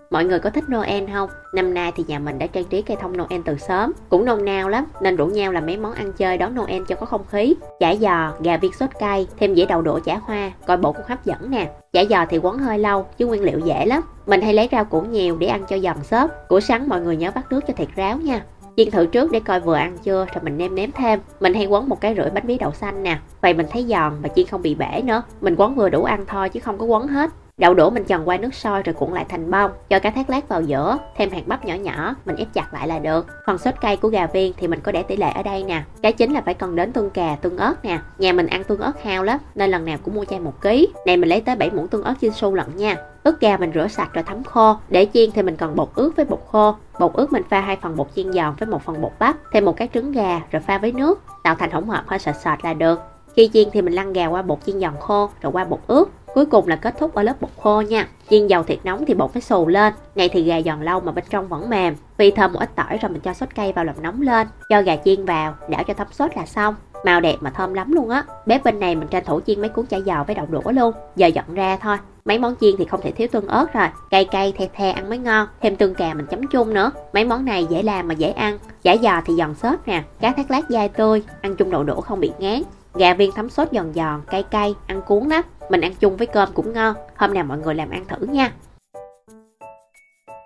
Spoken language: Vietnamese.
Mọi người có thích Noel không? Năm nay thì nhà mình đã trang trí cây thông Noel từ sớm, cũng nôn nao lắm nên rủ nhau làm mấy món ăn chơi đón Noel cho có không khí. Chả giò, gà viên sốt cay, thêm dĩa đậu đũa chả hoa, coi bộ cũng hấp dẫn nè. Chả giò thì quấn hơi lâu chứ nguyên liệu dễ lắm. Mình hay lấy rau củ nhiều để ăn cho giòn xốp. Củ sắn mọi người nhớ bắt nước cho thiệt ráo nha. Chiên thử trước để coi vừa ăn chưa rồi mình nêm nếm thêm. Mình hay quấn 1,5 cái bánh bí đậu xanh nè. Vậy mình thấy giòn và chiên không bị bể nữa. Mình quấn vừa đủ ăn thôi chứ không có quấn hết. Đậu đũa mình chần qua nước sôi rồi cuộn lại thành bông, cho cá thác lát vào giữa, thêm hạt bắp nhỏ nhỏ, mình ép chặt lại là được. Phần sốt cay của gà viên thì mình có để tỷ lệ ở đây nè. Cái chính là phải cần đến tương cà, tương ớt nè. Nhà mình ăn tương ớt hao lắm nên lần nào cũng mua chai 1 kg. Này mình lấy tới 7 muỗng tương ớt chiên su lận nha. Ức gà mình rửa sạch rồi thấm khô. Để chiên thì mình cần bột ướt với bột khô. Bột ướt mình pha 2 phần bột chiên giòn với 1 phần bột bắp, thêm 1 cái trứng gà rồi pha với nước, tạo thành hỗn hợp hơi sệt sệt là được. Khi chiên thì mình lăn gà qua bột chiên giòn khô rồi qua bột ướt. Cuối cùng là kết thúc ở lớp bột khô nha. Chiên dầu thiệt nóng thì bột phải xù lên. Này thì gà giòn lâu mà bên trong vẫn mềm. Phi thơm một ít tỏi rồi mình cho sốt cay vào làm nóng lên. Cho gà chiên vào, đảo cho thấm sốt là xong. Màu đẹp mà thơm lắm luôn á. Bếp bên này mình tranh thủ chiên mấy cuốn chả giò với đậu đũa luôn. Giờ dọn ra thôi. Mấy món chiên thì không thể thiếu tương ớt rồi. Cay cay the the ăn mới ngon. Thêm tương cà mình chấm chung nữa. Mấy món này dễ làm mà dễ ăn. Chả giò thì giòn xốp nè. Cá thác lát dai tươi, ăn chung đậu đũa không bị ngán. Gà viên thấm sốt giòn giòn, cay cay, ăn cuốn lắm. Mình ăn chung với cơm cũng ngon. Hôm nào mọi người làm ăn thử nha.